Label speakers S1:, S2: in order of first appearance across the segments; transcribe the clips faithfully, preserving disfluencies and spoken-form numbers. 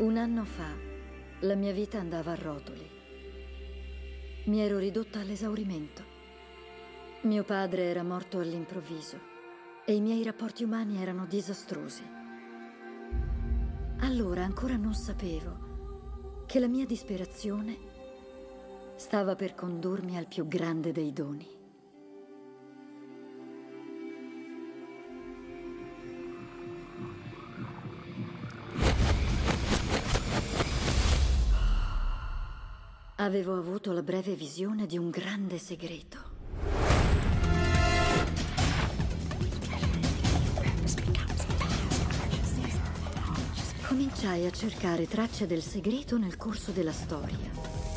S1: Un anno fa la mia vita andava a rotoli. Mi ero ridotta all'esaurimento. Mio padre era morto all'improvviso e i miei rapporti umani erano disastrosi. Allora ancora non sapevo che la mia disperazione stava per condurmi al più grande dei doni. Avevo avuto la breve visione di un grande segreto. Cominciai a cercare tracce del segreto nel corso della storia.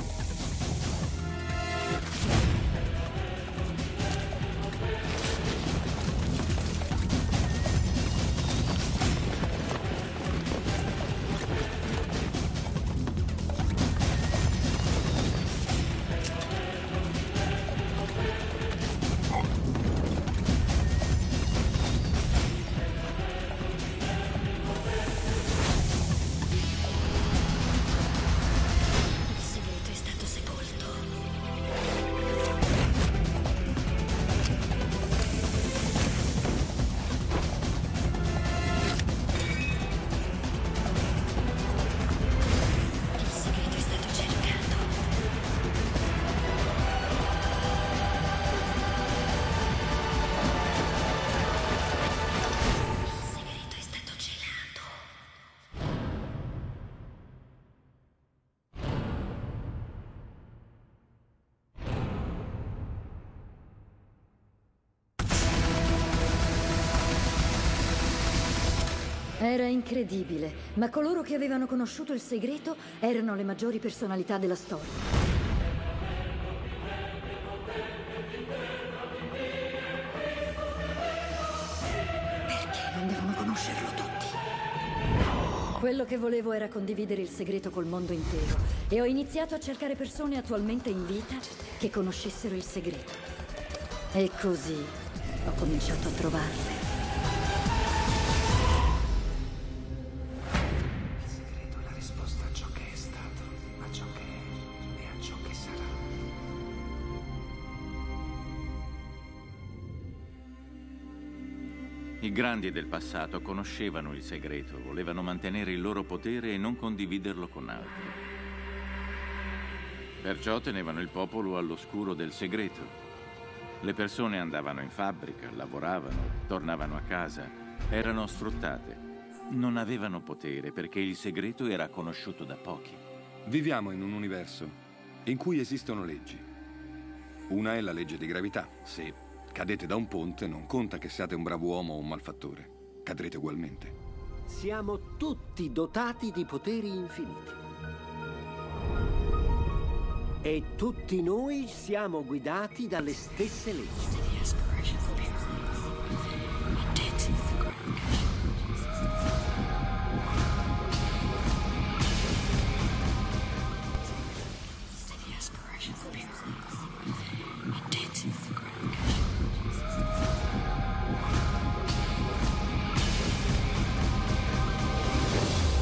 S1: Era incredibile, ma coloro che avevano conosciuto il segreto erano le maggiori personalità della storia. Perché non devono conoscerlo tutti? Quello che volevo era condividere il segreto col mondo intero e ho iniziato a cercare persone attualmente in vita che conoscessero il segreto. E così ho cominciato a trovarle.
S2: I grandi del passato conoscevano il segreto, volevano mantenere il loro potere e non condividerlo con altri. Perciò tenevano il popolo all'oscuro del segreto. Le persone andavano in fabbrica, lavoravano, tornavano a casa, erano sfruttate. Non avevano potere perché il segreto era conosciuto da pochi.
S3: Viviamo in un universo in cui esistono leggi. Una è la legge di gravità. Se cadete da un ponte, non conta che siate un bravo uomo o un malfattore. Cadrete ugualmente.
S4: Siamo tutti dotati di poteri infiniti. E tutti noi siamo guidati dalle stesse leggi.